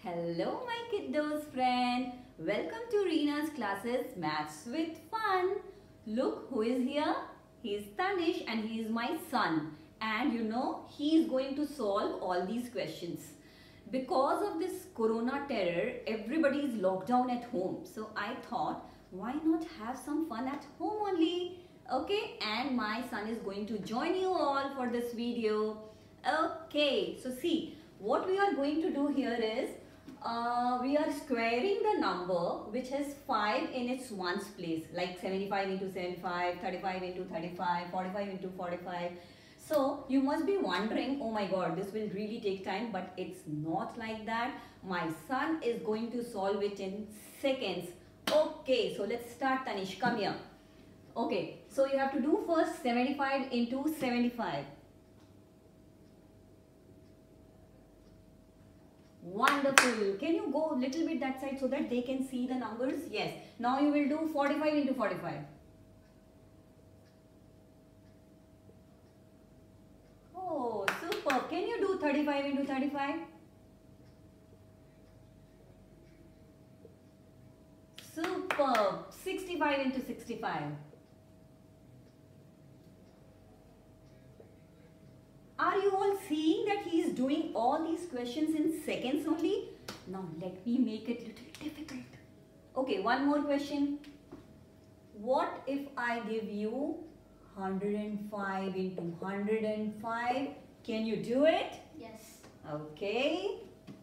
Hello my kiddos friend. Welcome to Reena's classes Maths with Fun. Look who is here. He is Tanish and he is my son. And you know he is going to solve all these questions. Because of this corona terror, everybody is locked down at home. So I thought why not have some fun at home only. Okay, and my son is going to join you all for this video. Okay, so see what we are going to do here is we are squaring the number which has 5 in its ones place, like 75 into 75, 35 into 35, 45 into 45. So you must be wondering, oh my god, this will really take time, but it's not like that. My son is going to solve it in seconds. Okay, so let's start. Tanish, come here. Okay, so you have to do first 75 into 75. Wonderful. Can you go a little bit that side so that they can see the numbers? Yes. Now you will do 45 into 45. Oh, super. Can you do 35 into 35? Superb. 65 into 65. Are you all seeing that he is doing all these questions in seconds only? Now let me make it little difficult. Okay, one more question. What if I give you 105 into 105? Can you do it? Yes. Okay.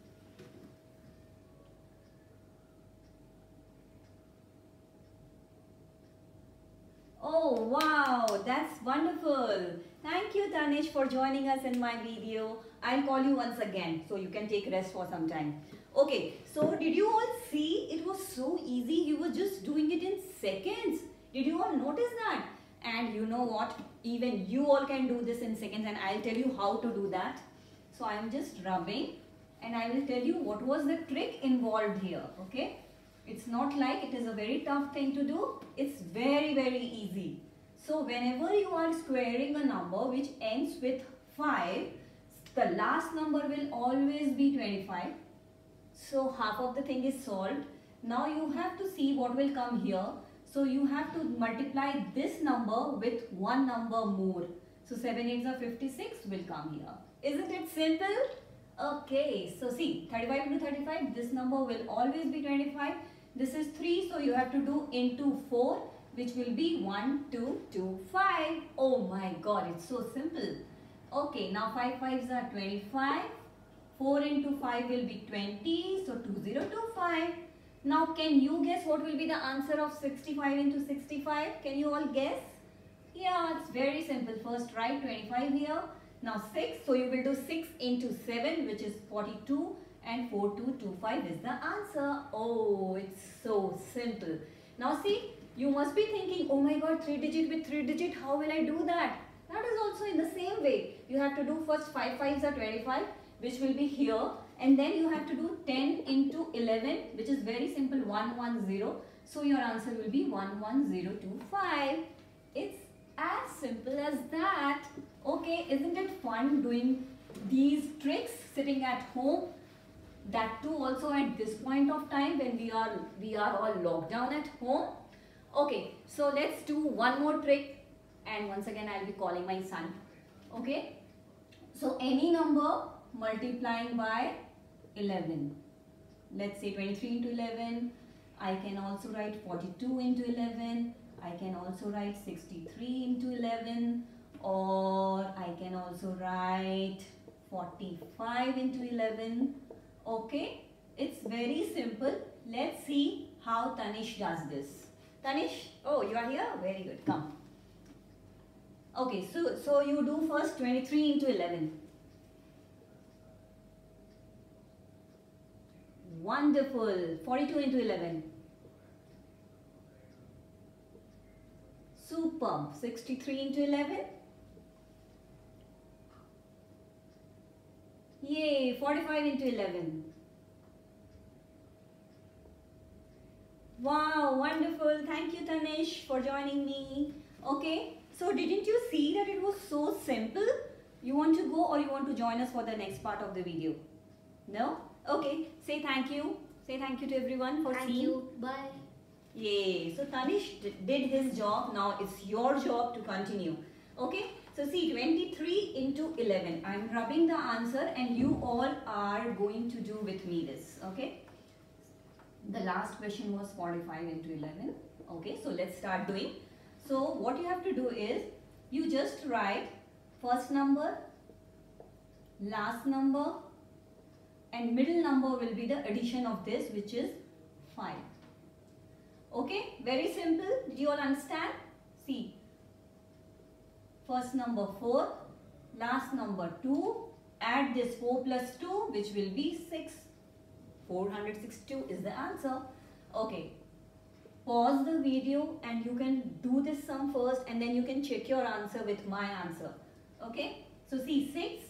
Oh wow, that's wonderful. Thank you Tanish for joining us in my video. I'll call you once again so you can take rest for some time. Okay, so did you all see it was so easy? You were just doing it in seconds. Did you all notice that? And you know what? Even you all can do this in seconds and I'll tell you how to do that. So I'm just rubbing and I will tell you what was the trick involved here. Okay. It's not like it is a very tough thing to do. It's very easy. So whenever you are squaring a number which ends with 5, the last number will always be 25. So half of the thing is solved. Now you have to see what will come here. So you have to multiply this number with one number more. So 7 8s are 56 will come here. Isn't it simple? Okay, so see 35 into 35, this number will always be 25. This is 3, so you have to do into 4, which will be 1 2 2 5. Oh my god, it's so simple. Okay, now 5 5s are 25. 4 into 5 will be 20, so 2025. Now can you guess what will be the answer of 65 into 65? Can you all guess? Yeah, it's very simple. First write 25 here. Now 6, so you will do 6 into 7, which is 42, and 4225 is the answer. Oh, it's so simple. Now see, you must be thinking, oh my god, 3 digit with 3 digit, how will I do that? That is also in the same way. You have to do first 5 5s are 25, which will be here, and then you have to do 10 into 11, which is very simple, 110. So your answer will be 11025. It's as simple as that. Okay, isn't it fun doing these tricks sitting at home? That too also at this point of time when we are all locked down at home. Okay, so let's do one more trick, and once again I'll be calling my son. Okay, so any number multiplying by 11. Let's say 23 into 11. I can also write 42 into 11. I can also write 63 into 11, or I can also write 45 into 11. Okay, it's very simple. Let's see how Tanish does this. Tanish, oh, you are here? Very good. Come. Okay, so you do first 23 into 11. Wonderful. 42 into 11. Superb. 63 into 11. Yay, 45 into 11. Wow, wonderful. Thank you Tanish for joining me. Okay, so didn't you see that it was so simple? You want to go or you want to join us for the next part of the video? No? Okay, say thank you. Say thank you to everyone for Thank seeing. you. Bye. Yay. So Tanish did his job. Now it's your job to continue. Okay. So see, 23 into 11. I'm rubbing the answer and you all are going to do with me this. Okay. The last question was 45 into 11. Okay. So let's start doing. So what you have to do is you just write first number, last number, and middle number will be the addition of this, which is 5. Okay, very simple. Did you all understand? See, first number 4, last number 2, add this 4 plus 2, which will be 6. 462 is the answer. Okay, pause the video and you can do this sum first and then you can check your answer with my answer. Okay, so see, 6,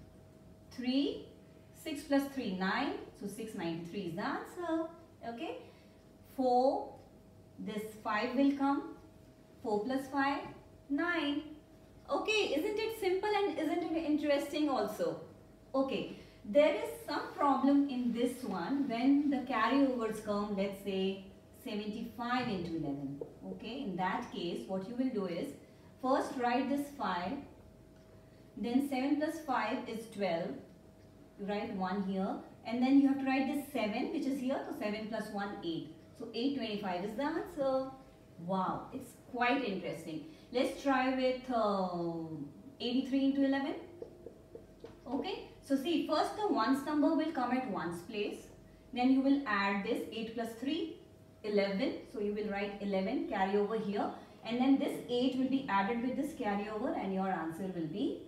3, 6 plus 3, 9. So 693 is the answer. Okay, 4. This 5 will come. 4 plus 5, 9. Okay, isn't it simple and isn't it interesting also? Okay, there is some problem in this one when the carryovers come, let's say 75 into 11. Okay, in that case, what you will do is, first write this 5, then 7 plus 5 is 12. You write 1 here, and then you have to write this 7, which is here, so 7 plus 1, 8. So 825 is the answer. Wow, it's quite interesting. Let's try with 83 into 11. Okay, so see, first the ones number will come at ones place. Then you will add this 8 plus 3, 11. So you will write 11, carry over here. And then this 8 will be added with this carryover and your answer will be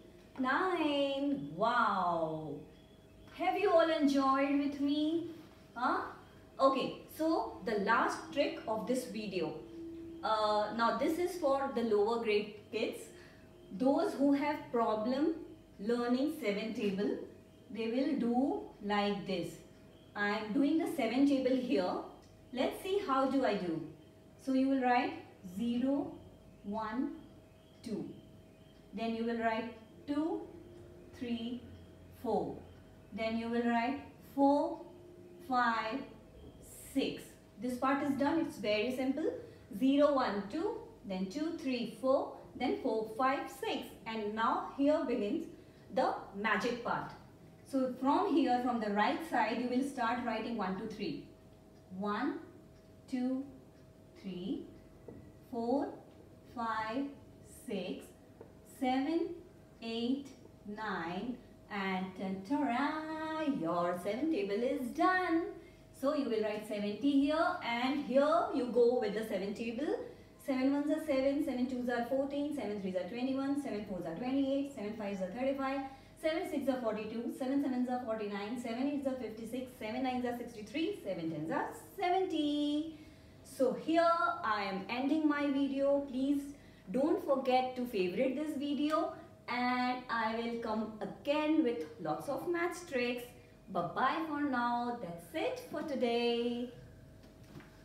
9. Wow. Have you all enjoyed with me? Huh? Okay, so the last trick of this video. Now this is for the lower grade kids. Those who have problem learning 7 table, they will do like this. I am doing the 7 table here. Let's see how do I do. So you will write 0, 1, 2. Then you will write 2, 3, 4. Then you will write 4, 5, 6. This part is done. It's very simple. 0, 1, 2. Then 2, 3, 4. Then 4, 5, 6. And now here begins the magic part. So from here, from the right side, you will start writing 1, 2, 3. 1, 2, 3, 4, 5, 6, 7, 8, 9. And ta-da, your 7 table is done. So you will write 70 here and here you go with the 7 table. 7 ones are 7, 7 twos are 14, 7 threes are 21, 7 fours are 28, 7 fives are 35, 7 six are 42, 7 sevens are 49, 7 eights are 56, 7 nines are 63, 7 tens are 70. So here I am ending my video. Please don't forget to favorite this video. And I will come again with lots of maths tricks. Bye-bye for now. That's it for today.